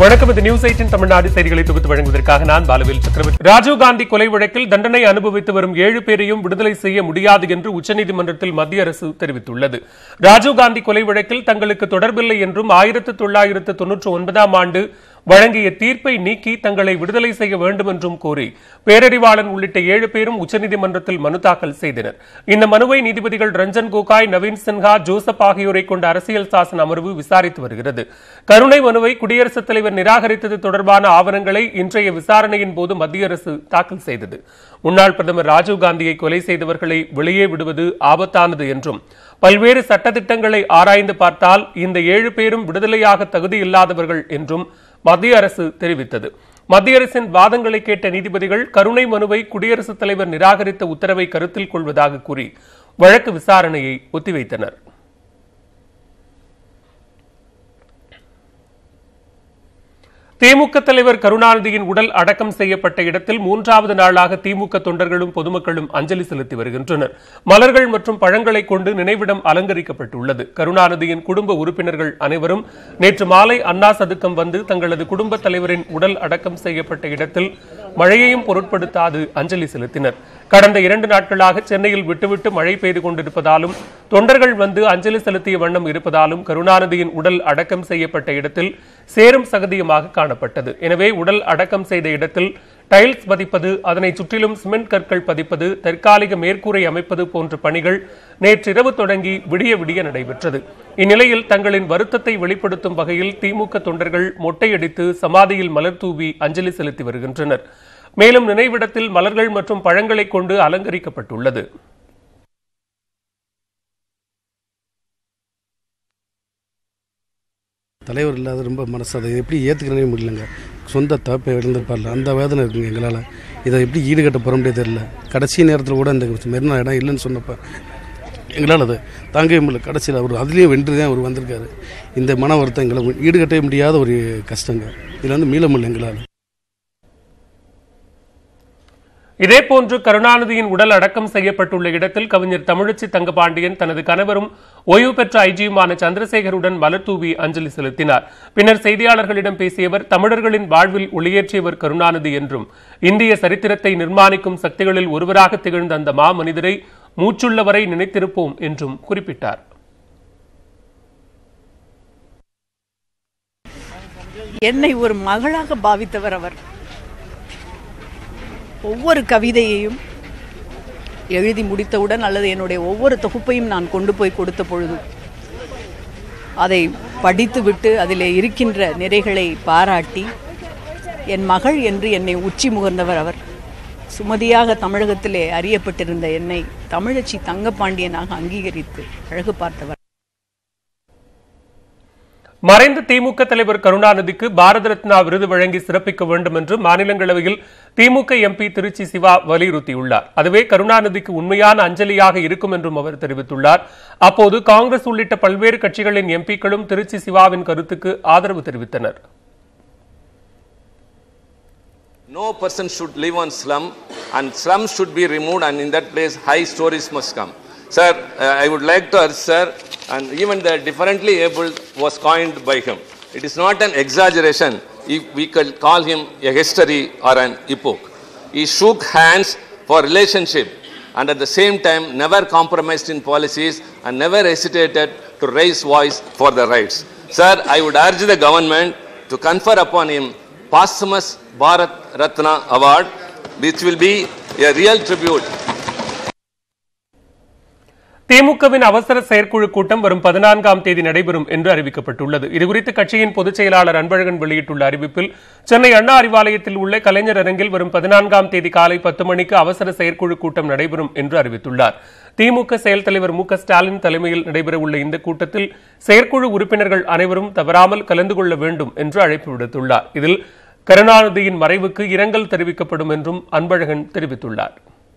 வணக்கம். இது நியூஸ் 18 தமிழ்நாடு செய்திகளை தொகுத்து வழங்குவதற்காக நான் பாலவேல் சக்கரவர்த்தி. ராஜீவ் காந்தி கொலை வழக்கில் தண்டனை அனுபவித்து வரும் 7 பேரையும் விடுதலை செய்ய முடியாது என்று உச்சநீதிமன்றத்தில் மத்திய அரசு தெரிவித்துள்ளது. ராஜீவ் காந்தி கொலை வழக்கில் தங்களுக்கு தொடர்பில்லை என்றும் 1999ஆம் ஆண்டு வழங்கிய தீர்ப்பை நீக்கி தங்களை விடுதலை செய்ய வேண்டும் என்றும் கோரி பேரறிவாளன் உள்ளிட்ட 7 பேரும் உச்சநீதிமன்றத்தில் மனு தாக்கல் செய்தனர். இந்த மனுவை நீதிபதிகள் ரஞ்சன் கோகாய், நவீன் சின்ஹா, ஜோசப் ஆகியோரை கொண்ட அரசியல் சாசன அமர்வு விசாரித்து வருகிறது. கருணை மனுவை குடியரசுத் தலைவர் நிராகரித்தது தொடர்பான ஆவணங்களை இன்றைய விசாரணையின் போது மத்திய அரசு தாக்கல் செய்தது. முன்னாள் பிரதமர் ராஜீவ் காந்தியை கொலை செய்தவர்களை வெளியே விடுவது ஆபத்தானது என்றும் பல்வேறு சட்டத்திட்டங்களை ஆராய்ந்து பார்த்தால் இந்த 7 பேரும் விடுதலையாக தகுதியில்லாதவர்கள் என்றும் மத்திய அரசு தெரிவித்தது. மத்திய அரசின் வாதங்களை கேட்ட நீதிபதிகள் கருணை மனுவை குடியரசுத் தலைவர் நிராகரித்த உத்தரவை கருத்தில் கொள்வதாக கூறி வழக்கு விசாரணையை ஒத்திவைத்தனர். திமுக தலைவர் கருணாநிதியின் உடல் அடக்கம் செய்யப்பட்ட இடத்தில் 3வது நாளாக திமுக தொண்டர்களும் பொதுமக்களும் அஞ்சலி செலுத்தி வருகின்றனர். மலர்கள் மற்றும் பழங்களை கொண்டு நினைவிடம் அலங்கரிக்கப்பட்டுள்ளது. கருணாநிதியின் குடும்ப உறுப்பினர்கள் அனைவரும் நேற்று மாலை அண்ணா சதுக்கம் வந்து தங்களது குடும்ப தலைவரின் உடல் அடக்கம் செய்யப்பட்ட இடத்தில் மழையையும் பொருட்படுத்தாது அஞ்சலி செலுத்தினர். கடந்த 2 நாட்களாக சென்னையில் விட்டுவிட்டு மழை பெய்து கொண்டிருப்பதாலும் தொண்டர்கள் வந்து அஞ்சலி செலுத்திய வண்ணம் இருப்பதாலும் கருணாநிதியின் உடல் அடக்கம் செய்யப்பட்ட இடத்தில் சேரும் சகதியமாக காணப்பட்டது. எனவே உடல் அடக்கம் செய்த இடத்தில் டைல்ஸ் பதிப்பது, அதனை சுற்றிலும் சிமெண்ட் கற்கள் பதிப்பது, தற்காலிக மேற்கூரை அமைப்பது போன்ற பணிகள் நேற்றிரவு தொடங்கி விடிய விடிய நடைபெற்றது. இந்நிலையில் தங்களின் வருத்தத்தை வெளிப்படுத்தும் வகையில் திமுக தொண்டர்கள் மொட்டையடித்து சமாதியில் மலர் தூவி அஞ்சலி செலுத்தி வருகின்றனர். மேலும் நினைவிடத்தில் மலர்கள் மற்றும் பழங்களை கொண்டு அலங்கரிக்கப்பட்டுள்ளது. தலைவர் இல்லாத ரொம்ப மனசு அதை எப்படி ஏற்றுக்கிறனே முடியலங்க. சொந்த தப்பை இழந்திருப்பார்ல, அந்த வேதனை இருக்குங்க எங்களால். இதை எப்படி ஈடுகட்ட போகிற முடியாது தெரியல. கடைசி நேரத்தில் கூட இந்த மெரினா இடம் இல்லைன்னு சொன்னப்போ எங்களால் அதை தாங்கவே முடியல. கடைசியில் அவர் அதுலேயும் வென்று தான் அவர் வந்திருக்காரு. இந்த மன வருத்தம் எங்களை ஈடுகட்டவே முடியாத ஒரு கஷ்டங்க. இதில் மீள முடியல எங்களால். இதேபோன்று கருணாநிதியின் உடல் அடக்கம் செய்யப்பட்டுள்ள இடத்தில் கவிஞர் தமிழச்சி தங்கபாண்டியன் தனது கணவரும் ஓய்வு பெற்ற ஐஜியுமான சந்திரசேகருடன் மலர் தூவி அஞ்சலி செலுத்தினார். பின்னர் செய்தியாளர்களிடம் பேசிய அவர், தமிழர்களின் வாழ்வில் ஒளியேற்றியவர் கருணாநிதி என்றும் இந்திய சரித்திரத்தை நிர்மாணிக்கும் சக்திகளில் ஒருவராக திகழ்ந்த அந்த மாமனிதரை மூச்சுள்ளவரை நினைத்திருப்போம் என்றும் குறிப்பிட்டார். என்னை ஒரு மகளாக பாவித்தவர் அவர். ஒவ்வொரு கவிதையையும் எழுதி முடித்தவுடன் அல்லது என்னுடைய ஒவ்வொரு தொகுப்பையும் நான் கொண்டு போய் கொடுத்த பொழுது அதை படித்துவிட்டு அதிலே இருக்கின்ற நிறைகளை பாராட்டி என் மகள் என்று என்னை உச்சி முகர்ந்தவர் அவர். சுமதியாக தமிழகத்திலே அறியப்பட்டிருந்த என்னை தமிழச்சி தங்கபாண்டியனாக அங்கீகரித்து அழகு பார்த்தவர். மறைந்த திமுக தலைவர் கருணாநிதிக்கு பாரத ரத்னா விருது வழங்கி சிறப்பிக்க வேண்டும் என்று மாநிலங்களவையில் திமுக எம்பி திருச்சி சிவா வலியுறுத்தியுள்ளார். அதுவே கருணாநிதிக்கு உண்மையான அஞ்சலியாக இருக்கும் என்றும் அவர் தெரிவித்துள்ளார். அப்போது காங்கிரஸ் உள்ளிட்ட பல்வேறு கட்சிகளின் எம்பிக்களும் திருச்சி சிவாவின் கருத்துக்கு ஆதரவு தெரிவித்தனர். No person should live on slum and slums should be removed, and in that place high stories must come. Sir, I would like to urge, sir, and even the differently abled was coined by him. It is not an exaggeration if we could call him a history or an epoch. He shook hands for relationship and at the same time never compromised in policies and never hesitated to raise voice for the rights. Sir, I would urge the government to confer upon him posthumous Bharat Ratna Award, which will be a real tribute. திமுகவின் அவசர செயற்குழு கூட்டம் வரும் 14ஆம் தேதி நடைபெறும் என்று அறிவிக்கப்பட்டுள்ளது. இதுகுறித்து கட்சியின் பொதுச் செயலாளர் அன்பழகன் வெளியிட்டுள்ள அறிவிப்பில், சென்னை அண்ணா அறிவாலயத்தில் உள்ள கலைஞர் அரங்கில் வரும் 14ஆம் தேதி காலை 10 மணிக்கு அவசர செயற்குழு கூட்டம் நடைபெறும் என்று அறிவித்துள்ளார். திமுக செயல் தலைவர் மு க ஸ்டாலின் தலைமையில் நடைபெறவுள்ள இந்த கூட்டத்தில் செயற்குழு உறுப்பினர்கள் அனைவரும் தவறாமல் கலந்து கொள்ள வேண்டும் என்று அழைப்பு விடுத்துள்ளார். இதில் கருணாநிதியின் மறைவுக்கு இரங்கல் தெரிவிக்கப்படும் என்றும் அன்பழகன் தெரிவித்துள்ளார்.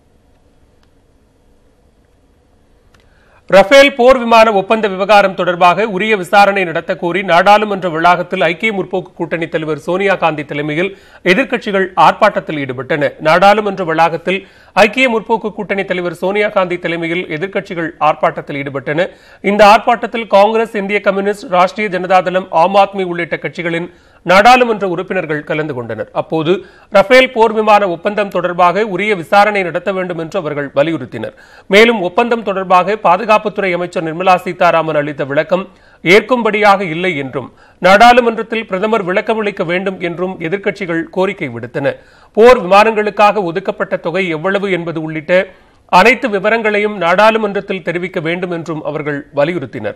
ரஃபேல் போர் விமான ஒப்பந்த விவகாரம் தொடர்பாக உரிய விசாரணை நடத்த கோரி நாடாளுமன்ற வளாகத்தில் ஐக்கிய முற்போக்கு கூட்டணி தலைவர் சோனியா காந்தி தலைமையில் எதிர்க்கட்சிகள் ஆர்ப்பாட்டத்தில் ஈடுபட்டன. நாடாளுமன்ற வளாகத்தில் ஐக்கிய முற்போக்கு கூட்டணி தலைவர் சோனியா காந்தி தலைமையில் எதிர்க்கட்சிகள் ஆர்ப்பாட்டத்தில் ஈடுபட்டன. இந்த ஆர்ப்பாட்டத்தில் காங்கிரஸ், இந்திய கம்யூனிஸ்ட், ராஷ்டிரிய ஜனதாதளம், ஆம் ஆத்மி உள்ளிட்ட கட்சிகளின் நாடாளுமன்ற உறுப்பினர்கள் கலந்து கொண்டனர். அப்போது ரஃபேல் போர் விமான ஒப்பந்தம் தொடர்பாக உரிய விசாரணை நடத்த வேண்டும் என்று அவர்கள் வலியுறுத்தினர். மேலும் ஒப்பந்தம் தொடர்பாக பாதுகாப்புத்துறை அமைச்சர் நிர்மலா சீதாராமன் அளித்த விளக்கம் ஏற்கும்படியாக இல்லை என்றும் நாடாளுமன்றத்தில் பிரதமர் விளக்கமளிக்க வேண்டும் என்றும் எதிர்க்கட்சிகள் கோரிக்கை விடுத்தன. போர் விமானங்களுக்காக ஒதுக்கப்பட்ட தொகை எவ்வளவு என்பது உள்ளிட்ட அனைத்து விவரங்களையும் நாடாளுமன்றத்தில் தெரிவிக்க வேண்டும் என்றும் அவர்கள் வலியுறுத்தினர்.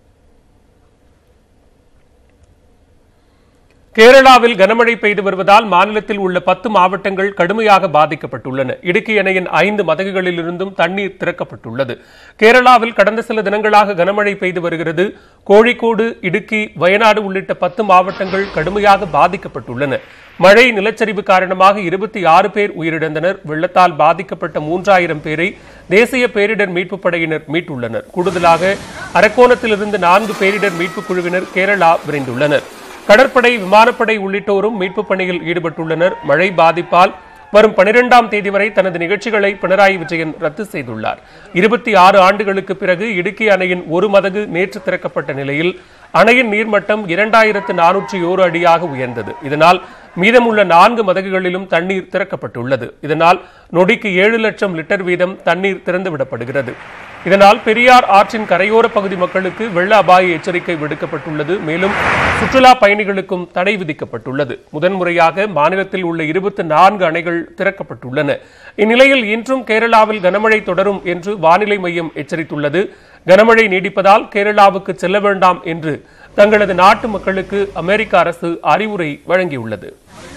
கேரளாவில் கனமழை பெய்து வருவதால் மாநிலத்தில் உள்ள 10 மாவட்டங்கள் கடுமையாக பாதிக்கப்பட்டுள்ளன. இடுக்கி அணையின் 5 மதகுகளிலிருந்தும் தண்ணீர் திறக்கப்பட்டுள்ளது. கேரளாவில் கடந்த சில தினங்களாக கனமழை பெய்து வருகிறது. கோழிக்கோடு, இடுக்கி, வயநாடு உள்ளிட்ட 10 மாவட்டங்கள் கடுமையாக பாதிக்கப்பட்டுள்ளன. மழை நிலச்சரிவு காரணமாக 26 பேர் உயிரிழந்தனர். வெள்ளத்தால் பாதிக்கப்பட்ட 3000 பேரை தேசிய பேரிடர் மீட்புப் படையினர் மீட்டுள்ளனர். கூடுதலாக அரக்கோணத்திலிருந்து 4 பேரிடர் மீட்புக் குழுவினர் கேரளா விரைந்துள்ளனர். கடற்படை, விமானப்படை உள்ளிட்டோரும் மீட்புப் பணியில் ஈடுபட்டுள்ளனர். மழை பாதிப்பால் வரும் 12ஆம் தேதி வரை தனது நிகழ்ச்சிகளை பினராயி விஜயன் ரத்து செய்துள்ளார். 26 ஆண்டுகளுக்கு பிறகு இடுக்கி அணையின் ஒரு மதகு நேற்று திறக்கப்பட்ட நிலையில் அணையின் நீர்மட்டம் 2401 அடியாக உயர்ந்தது. இதனால் மீதமுள்ள 4 மதகுகளிலும் தண்ணீர் திறக்கப்பட்டுள்ளது. இதனால் நொடிக்கு 7 லட்சம் லிட்டர் வீதம் தண்ணீர் திறந்துவிடப்படுகிறது. இதனால் பெரியார் ஆற்றின் கரையோர பகுதி மக்களுக்கு வெள்ள அபாய எச்சரிக்கை விடுக்கப்பட்டுள்ளது. மேலும் சுற்றுலா பயணிகளுக்கும் தடை விதிக்கப்பட்டுள்ளது. முதன்முறையாக மாநிலத்தில் உள்ள 24 அணைகள் திறக்கப்பட்டுள்ளன. இந்நிலையில் இன்றும் கேரளாவில் கனமழை தொடரும் என்று வானிலை மையம் எச்சரித்துள்ளது. கனமழை நீடிப்பதால் கேரளாவுக்கு செல்ல வேண்டாம் என்று தங்களது நாட்டு மக்களுக்கு அமெரிக்க அரசு அறிவுரை வழங்கியுள்ளது.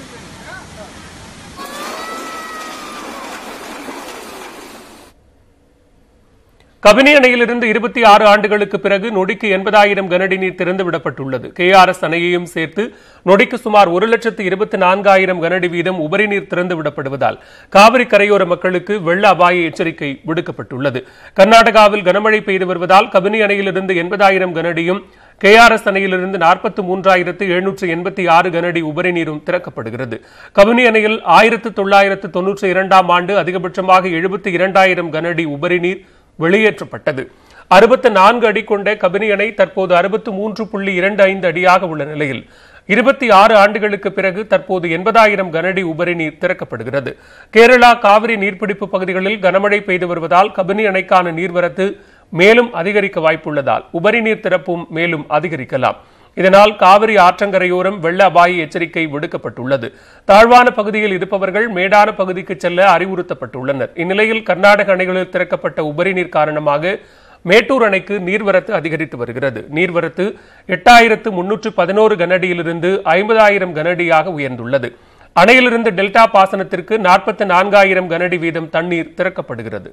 கபினி அணையிலிருந்து 26 ஆண்டுகளுக்கு பிறகு நொடிக்கு 80,000 கனஅடி நீர் திறந்துவிடப்பட்டுள்ளது. KRS அணையையும் சேர்த்து நொடிக்கு சுமார் 1,24,000 கனஅடி வீதம் உபரி நீர் திறந்துவிடப்படுவதால் காவிரி கரையோர மக்களுக்கு வெள்ள அபாய எச்சரிக்கை விடுக்கப்பட்டுள்ளது. கர்நாடகாவில் கனமழை பெய்து வருவதால் கபினி அணையிலிருந்து 80,000 கனஅடியும் KRS அணையிலிருந்து 43,786 கனஅடி உபரி நீரும் திறக்கப்படுகிறது. கபினி அணையில் 1992ஆம் ஆண்டு அதிகபட்சமாக 72,000 கனஅடி உபரி நீர் வெளியேற்றப்பட்டது. 64 அடி கொண்ட கபினி அணை தற்போது 63.25 அடியாக உள்ள நிலையில் 26 ஆண்டுகளுக்கு பிறகு தற்போது 80,000 கனஅடி உபரி நீர் திறக்கப்படுகிறது. கேரளா காவிரி நீர்பிடிப்பு பகுதிகளில் கனமழை பெய்து வருவதால் கபினி அணைக்கான நீர்வரத்து மேலும் அதிகரிக்க வாய்ப்புள்ளதால் உபரி நீர் திறப்பும் மேலும் அதிகரிக்கலாம். இதனால் காவிரி ஆற்றங்கரையோரம் வெள்ள அபாய எச்சரிக்கை விடுக்கப்பட்டுள்ளது. தாழ்வான பகுதியில் இருப்பவர்கள் மேடான பகுதிக்கு செல்ல அறிவுறுத்தப்பட்டுள்ளனர். இந்நிலையில் கர்நாடக அணைகளில் திறக்கப்பட்ட உபரி நீர் காரணமாக மேட்டூர் அணைக்கு நீர்வரத்து அதிகரித்து வருகிறது. நீர்வரத்து 8,311 கனஅடியிலிருந்து 50,000 கனஅடியாக உயர்ந்துள்ளது. அணையிலிருந்து டெல்டா பாசனத்திற்கு 44,000 கனஅடி வீதம் தண்ணீர் திறக்கப்படுகிறது.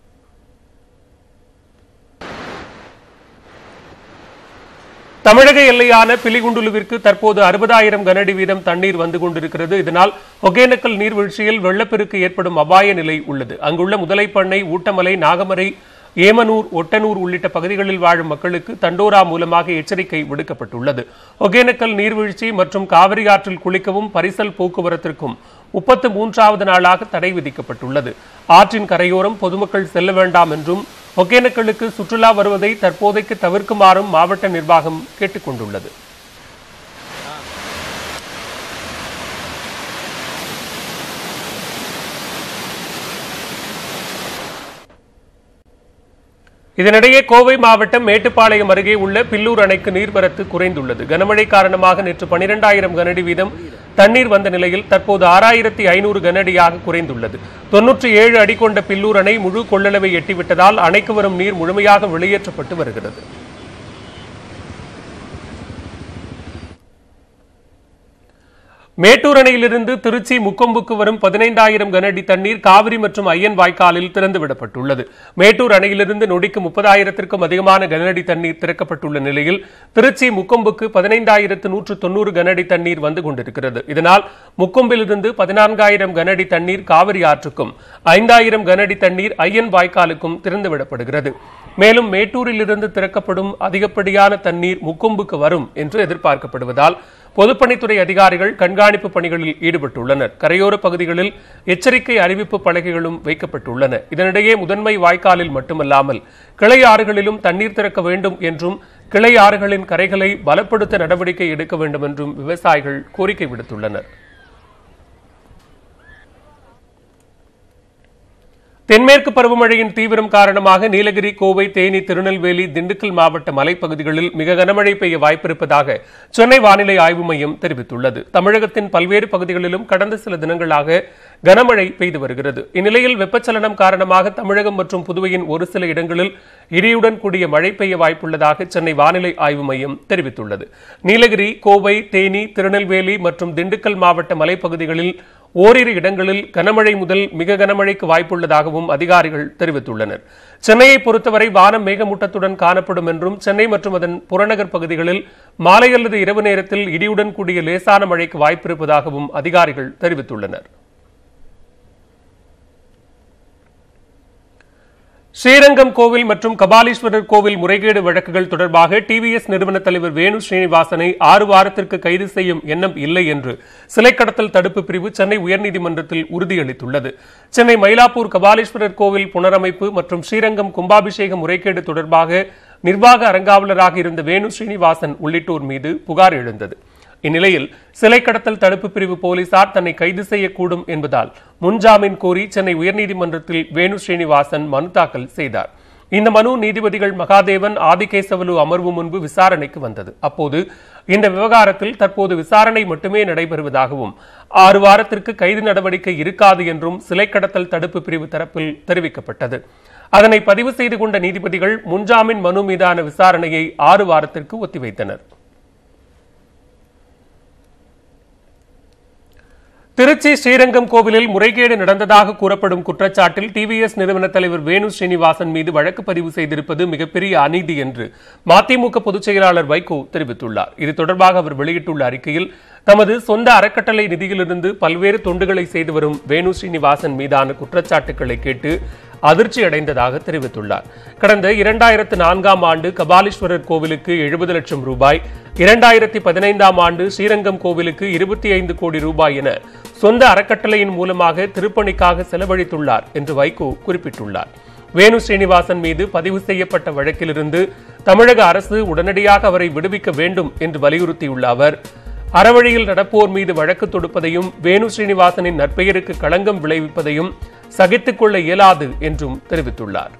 தமிழக எல்லையான பிலிகுண்டுலுவிற்கு தற்போது 60,000 கனஅடி வீதம் தண்ணீர் வந்து கொண்டிருக்கிறது. இதனால் ஒகேனக்கல் நீர்வீழ்ச்சியில் வெள்ளப்பெருக்கு ஏற்படும் அபாய நிலை உள்ளது. அங்குள்ள முதலைப்பண்ணை, ஊட்டமலை, நாகமரை, ஏமனூர், ஒட்டனூர் உள்ளிட்ட பகுதிகளில் வாழும் மக்களுக்கு தண்டோரா மூலமாக எச்சரிக்கை விடுக்கப்பட்டுள்ளது. ஒகேனக்கல் நீர்வீழ்ச்சி மற்றும் காவிரி ஆற்றில் குளிக்கவும் பரிசல் போக்குவரத்திற்கும் 33வது நாளாக தடை விதிக்கப்பட்டுள்ளது. ஆற்றின் கரையோரம் பொதுமக்கள் செல்ல வேண்டாம் என்றும் ஒகேனக்கலுக்கு சுற்றுலா வருவதை தற்போதைக்கு தவிர்க்குமாறும் மாவட்ட நிர்வாகம் கேட்டுக் கொண்டுள்ளது. இதனிடையே கோவை மாவட்டம் மேட்டுப்பாளையம் அருகே உள்ள பில்லூர் அணைக்கு நீர்வரத்து குறைந்துள்ளது. கனமழை காரணமாக நேற்று 12,000 கனஅடி வீதம் தண்ணீர் வந்த நிலையில் தற்போது 6,500 கனஅடியாக குறைந்துள்ளது. 97 அடி கொண்ட பில்லூர் அணை முழு கொள்ளளவை எட்டிவிட்டதால் அணைக்கு வரும் நீர் முழுமையாக வெளியேற்றப்பட்டு வருகிறது. மேட்டூர் அணையிலிருந்து திருச்சி முக்கொம்புக்கு வரும் 15,000 கனஅடி தண்ணீர் காவிரி மற்றும் ஐயன் வாய்க்காலில் திறந்துவிடப்பட்டுள்ளது. மேட்டூர் அணையிலிருந்து நொடிக்கு 30,000க்கும் அதிகமான கனஅடி தண்ணீர் திறக்கப்பட்டுள்ள நிலையில் திருச்சி முக்கொம்புக்கு 15,190 கனஅடி தண்ணீர் வந்து கொண்டிருக்கிறது. இதனால் முக்கொம்பிலிருந்து 14,000 கனஅடி தண்ணீர் காவிரி ஆற்றுக்கும் 5,000 கனஅடி தண்ணீர் ஐயன் வாய்க்காலுக்கும் திறந்துவிடப்படுகிறது. மேலும் மேட்டூரிலிருந்து திறக்கப்படும் அதிகப்படியான தண்ணீர் முக்கொம்புக்கு வரும் என்று எதிர்பார்க்கப்படுவதால் பொதுப்பணித்துறை அதிகாரிகள் கண்காணிப்பு பணிகளில் ஈடுபட்டுள்ளனர். கரையோர பகுதிகளில் எச்சரிக்கை அறிவிப்பு பலகைகளும் வைக்கப்பட்டுள்ளன. இதனிடையே முதன்மை வாய்க்காலில் மட்டுமல்லாமல் கிளை ஆறுகளிலும் தண்ணீர் திறக்க வேண்டும் என்றும் கிளை ஆறுகளின் கரைகளை பலப்படுத்த நடவடிக்கை எடுக்க வேண்டும் என்றும் விவசாயிகள் கோரிக்கை விடுத்துள்ளனர். தென்மேற்கு பருவமழையின் தீவிரம் காரணமாக நீலகிரி, கோவை, தேனி, திருநெல்வேலி, திண்டுக்கல் மாவட்ட மலைப்பகுதிகளில் மிக கனமழை பெய்ய வாய்ப்பிருப்பதாக சென்னை வானிலை ஆய்வு மையம் தெரிவித்துள்ளது. தமிழகத்தின் பல்வேறு பகுதிகளிலும் கடந்த சில தினங்களாக கனமழை பெய்து வருகிறது. இந்நிலையில் வெப்பச்சலனம் காரணமாக தமிழகம் மற்றும் புதுவையின் ஒரு சில இடங்களில் இடியுடன் கூடிய மழை பெய்ய வாய்ப்புள்ளதாக சென்னை வானிலை ஆய்வு மையம் தெரிவித்துள்ளது. நீலகிரி, கோவை, தேனி, திருநெல்வேலி மற்றும் திண்டுக்கல் மாவட்ட மலைப்பகுதிகளில் ஓரிரு இடங்களில் கனமழை முதல் மிக கனமழைக்கு வாய்ப்புள்ளதாகவும் அதிகாரிகள் தெரிவித்துள்ளனர். சென்னையை பொறுத்தவரை வானம் மேகமூட்டத்துடன் காணப்படும் என்றும் சென்னை மற்றும் அதன் புறநகர் பகுதிகளில் மாலை அல்லது இரவு நேரத்தில் இடியுடன் கூடிய லேசான மழைக்கு வாய்ப்பிருப்பதாகவும் அதிகாரிகள் தெரிவித்துள்ளனர். ஸ்ரீரங்கம் கோவில் மற்றும் கபாலீஸ்வரர் கோவில் முறைகேடு வழக்குகள் தொடர்பாக டிவிஎஸ் நிறுவன தலைவர் வேணு ஸ்ரீனிவாசனை 6 வாரத்திற்கு கைது செய்யும் எண்ணம் இல்லை என்று சிலை கடத்தல் தடுப்பு பிரிவு சென்னை உயர்நீதிமன்றத்தில் உறுதியளித்துள்ளது. சென்னை மயிலாப்பூர் கபாலீஸ்வரர் கோவில் புனரமைப்பு மற்றும் ஸ்ரீரங்கம் கும்பாபிஷேக முறைகேடு தொடர்பாக நிர்வாக அறங்காவலராக இருந்த வேணு ஸ்ரீனிவாசன் உள்ளிட்டோர் மீது புகார் எழுந்தது. இந்நிலையில் சிலை கடத்தல் தடுப்பு பிரிவு போலீசார் தன்னை கைது செய்யக்கூடும் என்பதால் முன்ஜாமீன் கோரி சென்னை உயர்நீதிமன்றத்தில் வேணு ஸ்ரீனிவாசன் மனு தாக்கல் செய்தார். இந்த மனு நீதிபதிகள் மகாதேவன், ஆதிகேசவலு அமர்வு முன்பு விசாரணைக்கு வந்தது. அப்போது இந்த விவகாரத்தில் தற்போது விசாரணை மட்டுமே நடைபெறுவதாகவும் 6 வாரத்திற்கு கைது நடவடிக்கை இருக்காது என்றும் சிலை கடத்தல் தடுப்பு பிரிவு தரப்பில் தெரிவிக்கப்பட்டது. அதனை பதிவு செய்து கொண்ட நீதிபதிகள் முன்ஜாமீன் மனு மீதான விசாரணையை 6 வாரத்திற்கு ஒத்திவைத்தனர். திருச்சி ஸ்ரீரங்கம் கோவிலில் முறைகேடு நடந்ததாக கூறப்படும் குற்றச்சாட்டில் டிவிஎஸ் நிறுவன தலைவர் வேணு ஸ்ரீனிவாசன் மீது வழக்கு பதிவு செய்திருப்பது மிகப்பெரிய அநீதி என்று மதிமுக பொதுச் செயலாளர் வைகோ தெரிவித்துள்ளார். இது தொடர்பாக அவர் வெளியிட்டுள்ள அறிக்கையில் தமது சொந்த அறக்கட்டளை நிதியிலிருந்து பல்வேறு தொண்டுகளை செய்து வரும் வேணு ஸ்ரீனிவாசன் மீதான குற்றச்சாட்டுகளை கேட்டு அதிர்ச்சி அடைந்ததாக தெரிவித்துள்ளார். கடந்த 2004ஆம் ஆண்டு கபாலீஸ்வரர் கோவிலுக்கு 70 லட்சம் ரூபாய், 2015ஆம் ஆண்டு ஸ்ரீரங்கம் கோவிலுக்கு 25 கோடி ரூபாய் என சொந்த அறக்கட்டளையின் மூலமாக திருப்பணிக்காக செலவழித்துள்ளார் என்று வைகோ குறிப்பிட்டுள்ளார். வேணு ஸ்ரீனிவாசன் மீது பதிவு செய்யப்பட்ட வழக்கிலிருந்து தமிழக அரசு உடனடியாக அவரை விடுவிக்க வேண்டும் என்று வலியுறுத்தியுள்ள அவர், அறவழியில் நடப்போர் மீது வழக்கு தொடுப்பதையும் வேணு ஸ்ரீனிவாசனின் நற்பெயருக்கு களங்கம் விளைவிப்பதையும் சகித்துக் கொள்ள இயலாது என்றும் தெரிவித்துள்ளார்.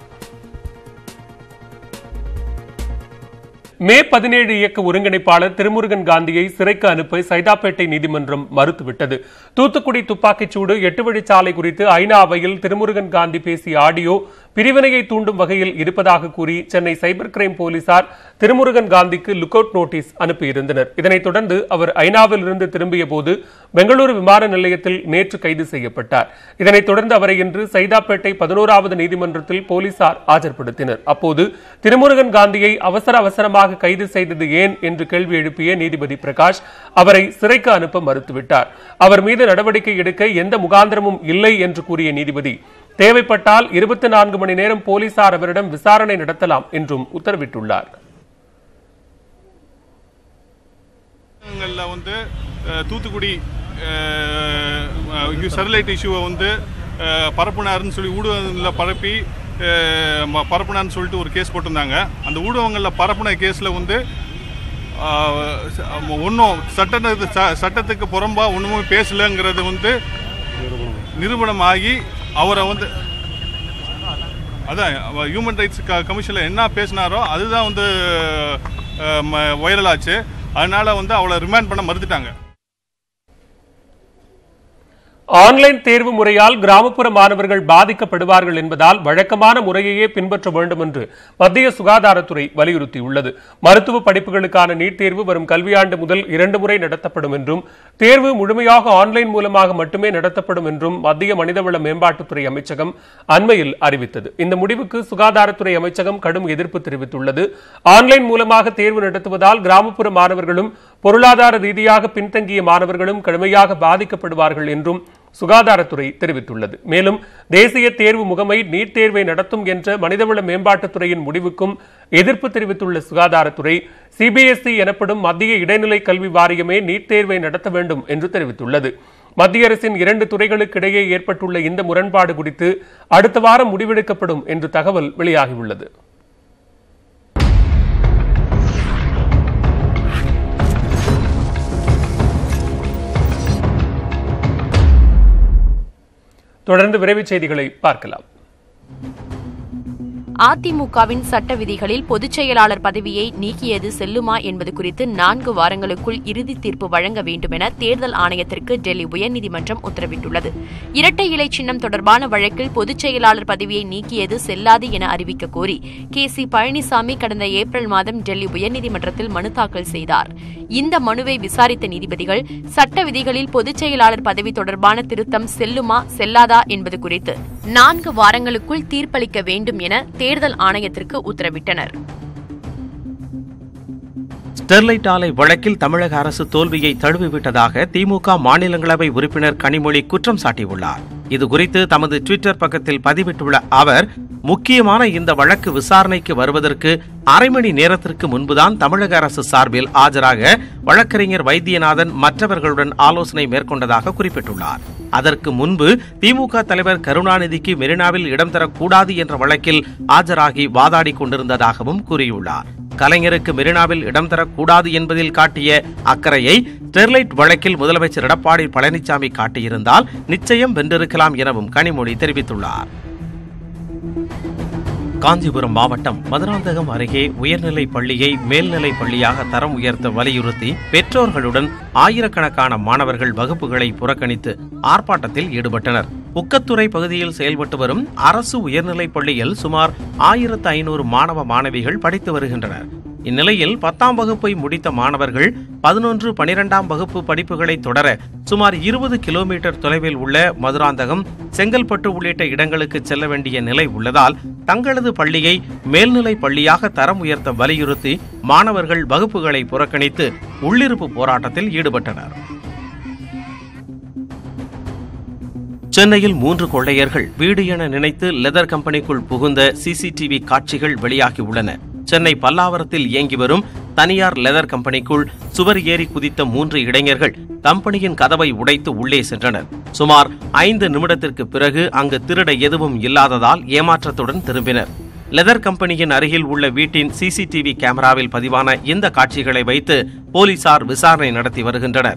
மே 17 இயக்க ஒருங்கிணைப்பாளர் திருமுருகன் காந்தியை சிறைக்கு அனுப்ப சைதாப்பேட்டை நீதிமன்றம் மறுத்துவிட்டது. தூத்துக்குடி துப்பாக்கிச்சூடு 8 வழிச்சாலை குறித்து ஐநா அவையில் திருமுருகன் காந்தி பேசிய ஆடியோ பிரிவினையை தூண்டும் வகையில் இருப்பதாக கூறி சென்னை சைபர் கிரைம் போலீசார் திருமுருகன் காந்திக்கு லுக் அவுட் நோட்டீஸ் அனுப்பியிருந்தனர். இதனைத் தொடர்ந்து அவர் ஐநாவில் இருந்து திரும்பிய போது பெங்களூரு விமான நிலையத்தில் நேற்று கைது செய்யப்பட்டார். இதனைத் தொடர்ந்து அவரை இன்று சைதாப்பேட்டை 11வது நீதிமன்றத்தில் போலீசார் ஆஜர்படுத்தினர். அப்போது திருமுருகன் காந்தியை அவசரமாக கைது செய்தது ஏன் என்று கேள்வி எழுப்பிய நீதிபதி பிரகாஷ் அவரை சிறைக்கு அனுப்ப மறுத்துவிட்டார். அவர் மீது நடவடிக்கை எடுக்க எந்த முகாந்திரமும் இல்லை என்று கூறிய நீதிபதி தேவைப்பட்டால் 24 மணி நேரம் போலீசார் அவரிடம் விசாரணை நடத்தலாம் என்றும் உத்தரவிட்டுள்ளார். தூத்துக்குடி ஸ்டெர்லைட் இஷ்யூவை பரப்புனார்னு சொல்லி ஊடகங்களில் பரப்புனார்னு சொல்லிட்டு ஒரு கேஸ் போட்டிருந்தாங்க. அந்த ஊடகங்களில் பரப்புன கேஸில் ஒன்றும் சட்டத்துக்கு புறம்பா ஒன்றுமே பேசலைங்கிறது நிரூபணமாகி அவரை அதான் ஹியூமன் ரைட்ஸ் கமிஷனில் என்ன பேசினாரோ அதுதான் வைரலாச்சு. அதனால அவளை ரிமாண்ட் பண்ண மறுத்துட்டாங்க. ஆன்லைன் தேர்வு முறையால் கிராமப்புற மாணவர்கள் பாதிக்கப்படுவார்கள் என்பதால் வழக்கமான முறையையே பின்பற்ற வேண்டும் என்று மத்திய சுகாதாரத்துறை வலியுறுத்தியுள்ளது. மருத்துவ படிப்புகளுக்கான நீட் தேர்வு வரும் கல்வியாண்டு முதல் 2 முறை நடத்தப்படும் என்றும் தேர்வு முழுமையாக ஆன்லைன் மூலமாக மட்டுமே நடத்தப்படும் என்றும் மத்திய மனிதவள மேம்பாட்டுத்துறை அமைச்சகம் அண்மையில் அறிவித்தது. இந்த முடிவுக்கு சுகாதாரத்துறை அமைச்சகம் கடும் எதிர்ப்பு தெரிவித்துள்ளது. ஆன்லைன் மூலமாக தேர்வு நடத்துவதால் கிராமப்புற மாணவர்களும் பொருளாதார ரீதியாக பின்தங்கிய மாணவர்களும் கடுமையாக பாதிக்கப்படுவார்கள் என்றும் சுகாதாரத்துறை தெரிவித்துள்ளது. மேலும் தேசிய தேர்வு முகமை நீட் தேர்வை நடத்தும் என்ற மனிதவள மேம்பாட்டுத்துறையின் முடிவுக்கும் எதிர்ப்பு தெரிவித்துள்ள சுகாதாரத்துறை சிபிஎஸ்இ எனப்படும் மத்திய இடைநிலை கல்வி வாரியமே நீட் தேர்வை நடத்த வேண்டும் என்று தெரிவித்துள்ளது. மத்திய அரசின் 2 துறைகளுக்கு இடையே ஏற்பட்டுள்ள இந்த முரண்பாடு குறித்து அடுத்த வாரம் முடிவெடுக்கப்படும் என்று தகவல் வெளியாகியுள்ளது. தொடர்ந்து விரைவுச் செய்திகளை பார்க்கலாம். அதிமுகவின் சட்ட விதிகளில் பொதுச் செயலாளர் பதவியை நீக்கியது செல்லுமா என்பது குறித்து 4 வாரங்களுக்குள் இறுதி தீர்ப்பு வழங்க வேண்டும் என தேர்தல் ஆணையத்திற்கு டெல்லி உயர்நீதிமன்றம் உத்தரவிட்டுள்ளது. இரட்டை இலை சின்னம் தொடர்பான வழக்கில் பொதுச் செயலாளர் பதவியை நீக்கியது செல்லாது என அறிவிக்க கோரி KC பழனிசாமி கடந்த ஏப்ரல் மாதம் டெல்லி உயர்நீதிமன்றத்தில் மனு தாக்கல் செய்தார். இந்த மனுவை விசாரித்த நீதிபதிகள் சட்ட விதிகளில் பொதுச் செயலாளர் பதவி தொடர்பான திருத்தம் செல்லுமா செல்லாதா என்பது குறித்து 4 வாரங்களுக்குள் தீர்ப்பளிக்க வேண்டும் என தேர்தல் ஆணையத்திற்கு உத்தரவிட்டனர். ஸ்டெர்லைட் ஆலை வழக்கில் தமிழக அரசு தோல்வியை தழுவிவிட்டதாக திமுக மாநிலங்களவை உறுப்பினர் கனிமொழி குற்றம் சாட்டியுள்ளார். இதுகுறித்து தமது ட்விட்டர் பக்கத்தில் பதிவிட்டுள்ள அவர், முக்கியமான இந்த வழக்கு விசாரணைக்கு வருவதற்கு அரை மணி நேரத்திற்கு முன்புதான் தமிழக அரசு சார்பில் ஆஜராக வழக்கறிஞர் வைத்தியநாதன் மற்றவர்களுடன் ஆலோசனை மேற்கொண்டதாக குறிப்பிட்டுள்ளார். அதற்கு முன்பு திமுக தலைவர் கருணாநிதிக்கு மெரினாவில் இடம் தரக்கூடாது என்ற வழக்கில் ஆஜராகி வாதாடி கொண்டிருந்ததாகவும் கூறியுள்ளார். கலைஞருக்கு மெரினாவில் இடம் தரக்கூடாது என்பதில் காட்டிய அக்கறையை ஸ்டெர்லைட் வழக்கில் முதலமைச்சர் எடப்பாடி பழனிசாமி காட்டியிருந்தால் நிச்சயம் வென்றிருக்கலாம் எனவும் கனிமொழி தெரிவித்துள்ளார். காஞ்சிபுரம் மாவட்டம் மதுராந்தகம் அருகே உயர்நிலைப் பள்ளியை மேல்நிலைப் பள்ளியாக தரம் உயர்த்த வலியுறுத்தி பெற்றோர்களுடன் ஆயிரக்கணக்கான மாணவர்கள் வகுப்புகளை புறக்கணித்து ஆர்ப்பாட்டத்தில் ஈடுபட்டனர். உக்கத்துறை பகுதியில் செயல்பட்டு வரும் அரசு உயர்நிலைப் பள்ளியில் சுமார் 1500 மாணவ மாணவிகள் படித்து வருகின்றனர். இந்நிலையில் 10ஆம் வகுப்பை முடித்த மாணவர்கள் 11, 12ஆம் வகுப்பு படிப்புகளை தொடர சுமார் 20 கிலோமீட்டர் தொலைவில் உள்ள மதுராந்தகம், செங்கல்பட்டு உள்ளிட்ட இடங்களுக்கு செல்ல வேண்டிய நிலை உள்ளதால் தங்களது பள்ளியை மேல்நிலை பள்ளியாக தரம் உயர்த்த வலியுறுத்தி மாணவர்கள் வகுப்புகளை புறக்கணித்து உள்ளிருப்பு போராட்டத்தில் ஈடுபட்டனர். சென்னையில் 3 கொள்ளையர்கள் வீடு என நினைத்து லெதர் கம்பெனிக்குள் புகுந்த CCTV காட்சிகள் வெளியாகியுள்ளன. சென்னை பல்லாவரத்தில் இயங்கி வரும் தனியார் லெதர் கம்பெனிக்குள் சுவர் ஏறி குதித்த 3 இளைஞர்கள் கம்பெனியின் கதவை உடைத்து உள்ளே சென்றனர். சுமார் 5 நிமிடத்திற்கு பிறகு அங்கு திருட எதுவும் இல்லாததால் ஏமாற்றத்துடன் திரும்பினர். லெதர் கம்பெனியின் அருகில் உள்ள வீட்டின் CCTV கேமராவில் பதிவான இந்த காட்சிகளை வைத்து போலீசார் விசாரணை நடத்தி வருகின்றனர்.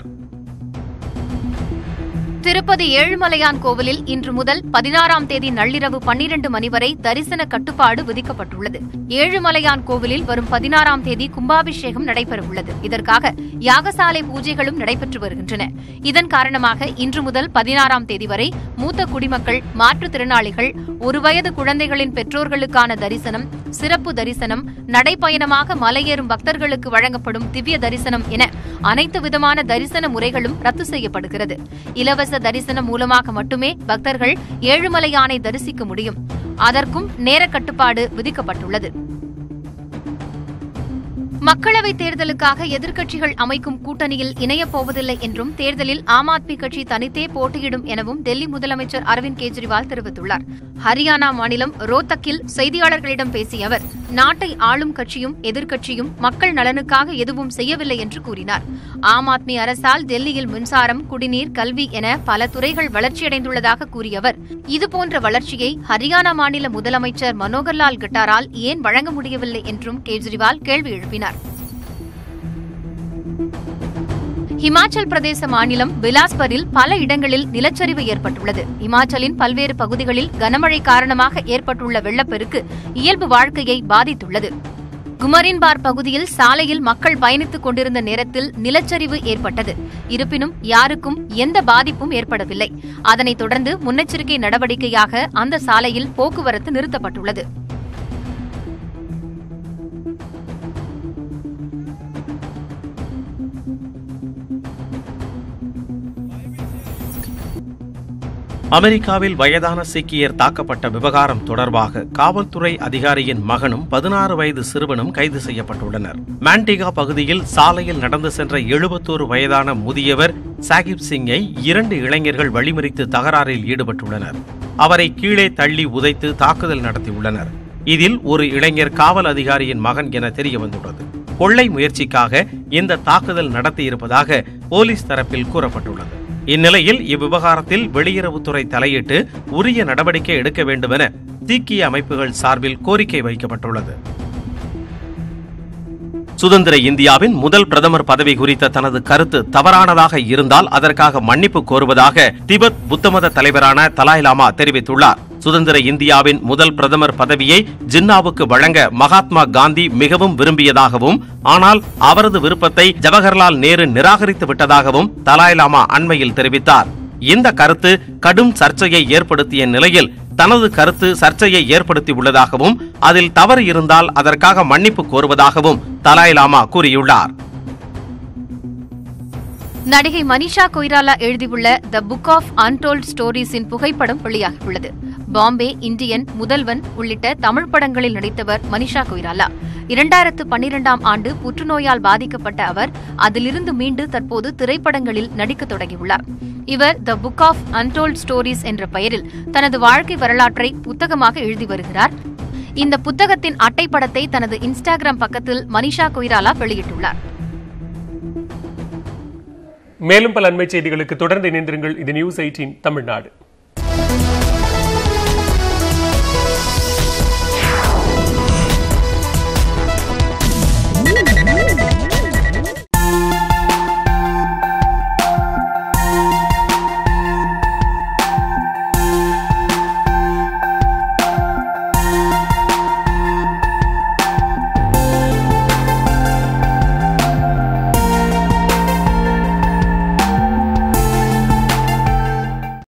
திருப்பதி ஏழுமலையான் கோவிலில் இன்று முதல் 16ஆம் தேதி நள்ளிரவு 12 மணி வரை தரிசன கட்டுப்பாடு விதிக்கப்பட்டுள்ளது. ஏழுமலையான் கோவிலில் வரும் 16ஆம் தேதி கும்பாபிஷேகம் நடைபெறவுள்ளது. இதற்காக யாகசாலை பூஜைகளும் நடைபெற்று வருகின்றன. இதன் காரணமாக இன்று முதல் 16ஆம் தேதி வரை மூத்த குடிமக்கள், மாற்றுத்திறனாளிகள், 1 வயது குழந்தைகளின் பெற்றோர்களுக்கான தரிசனம், சிறப்பு தரிசனம், நடைப்பயணமாக மலையேறும் பக்தர்களுக்கு வழங்கப்படும் திவ்ய தரிசனம் என அனைத்து விதமான தரிசன முறைகளும் ரத்து செய்யப்படுகிறது. இலவச தரிசனம் மூலமாக மட்டுமே பக்தர்கள் ஏழுமலையானை தரிசிக்க முடியும். அதற்கும் நேர கட்டுப்பாடு விதிக்கப்பட்டுள்ளது. மக்களவைத் தேர்தலுக்காக எதிர்க்கட்சிகள் அமைக்கும் கூட்டணியில் இணையப் போவதில்லை என்றும் தேர்தலில் ஆம் ஆத்மி கட்சி தனித்தே போட்டியிடும் எனவும் டெல்லி முதலமைச்சர் அரவிந்த் கெஜ்ரிவால் தெரிவித்துள்ளார். ஹரியானா மாநிலம் ரோத்தக்கில் செய்தியாளர்களிடம் பேசிய அவர், நாட்டை ஆளும் கட்சியும் எதிர்க்கட்சியும் மக்கள் நலனுக்காக எதுவும் செய்யவில்லை என்று கூறினார். ஆம் ஆத்மி அரசால் டெல்லியில் மின்சாரம், குடிநீர், கல்வி என பல துறைகள் வளர்ச்சியடைந்துள்ளதாக கூறிய அவர், இதுபோன்ற வளர்ச்சியை ஹரியானா மாநில முதலமைச்சர் மனோகர்லால் கட்டாரால் ஏன் வழங்க முடியவில்லை என்றும் கெஜ்ரிவால் கேள்வி எழுப்பினார். ஹிமாச்சல் பிரதேச மாநிலம் பிலாஸ்பரில் பல இடங்களில் நிலச்சரிவு ஏற்பட்டுள்ளது. இமாச்சலின் பல்வேறு பகுதிகளில் கனமழை காரணமாக ஏற்பட்டுள்ள வெள்ளப்பெருக்கு இயல்பு வாழ்க்கையை பாதித்துள்ளது. குமரின்பார் பகுதியில் சாலையில் மக்கள் பயணித்துக் கொண்டிருந்த நேரத்தில் நிலச்சரிவு ஏற்பட்டது. இருப்பினும் யாருக்கும் எந்த பாதிப்பும் ஏற்படவில்லை. அதனைத் தொடர்ந்து முன்னெச்சரிக்கை நடவடிக்கையாக அந்த சாலையில் போக்குவரத்து நிறுத்தப்பட்டுள்ளது. அமெரிக்காவில் வயதான சீக்கியர் தாக்கப்பட்ட விவகாரம் தொடர்பாக காவல்துறை அதிகாரியின் மகனும் 16 வயது சிறுவனும் கைது செய்யப்பட்டுள்ளனர். மாண்டிகா பகுதியில் சாலையில் நடந்து சென்ற 71 வயதான முதியவர் சாகிப் சிங்கை 2 இளைஞர்கள் வழிமறித்து தகராறில் ஈடுபட்டுள்ளனர். அவரை கீழே தள்ளி உதைத்து தாக்குதல் நடத்தியுள்ளனர். இதில் ஒரு இளைஞர் காவல் அதிகாரியின் மகன் என தெரியவந்துள்ளது. கொள்ளை முயற்சிக்காக இந்த தாக்குதல் நடத்தியிருப்பதாக போலீஸ் தரப்பில் கூறப்பட்டுள்ளது. இந்நிலையில் இவ்விவகாரத்தில் வெளியுறவுத்துறை தலையிட்டு உரிய நடவடிக்கை எடுக்க வேண்டுமென சீக்கிய அமைப்புகள் சார்பில் கோரிக்கை வைக்கப்பட்டுள்ளது. சுதந்திர இந்தியாவின் முதல் பிரதமர் பதவி குறித்த தனது கருத்து தவறானதாக இருந்தால் அதற்காக மன்னிப்பு கோருவதாக திபெத் புத்தமத தலைவரான தலாய் லாமா தெரிவித்துள்ளார். சுதந்திர இந்தியாவின் முதல் பிரதமர் பதவியை ஜின்னாவுக்கு வழங்க மகாத்மா காந்தி மிகவும் விரும்பியதாகவும், ஆனால் அவரது விருப்பத்தை ஜவஹர்லால் நேரு நிராகரித்து விட்டதாகவும் தலாய் லாமா அண்மையில் தெரிவித்தார். இந்த கருத்து கடும் சர்ச்சையை ஏற்படுத்திய நிலையில் தனது கருத்து சர்ச்சையை ஏற்படுத்தியுள்ளதாகவும், அதில் தவறு இருந்தால் அதற்காக மன்னிப்பு கோருவதாகவும் தலாய் லாமா கூறியுள்ளார். நடிகை மனிஷா கொய்ராலா எழுதியுள்ள த புக் ஆஃப் அன்டோல்ட் ஸ்டோரிஸின் புகைப்படம் வெளியாகியுள்ளது. பாம்பே, இந்தியன், முதல்வன் உள்ளிட்ட தமிழ் படங்களில் நடித்தவர் மனிஷா கொய்ராலா. 2012ஆம் ஆண்டு புற்றுநோயால் பாதிக்கப்பட்ட அவர் அதிலிருந்து மீண்டு தற்போது திரைப்படங்களில் நடிக்க தொடங்கியுள்ளார். இவர் the book of untold stories என்ற பெயரில் தனது வாழ்க்கை வரலாற்றை புத்தகமாக எழுதி வருகிறார். இந்த புத்தகத்தின் அட்டைப்படத்தை தனது இன்ஸ்டாகிராம் பக்கத்தில் மனிஷா கொய்ராலா வெளியிட்டுள்ளார். மேலும் பல அண்மை செய்திகளுக்கு தொடர்ந்து இணைந்திருங்கள். இது நியூஸ் 18 தமிழ்நாடு.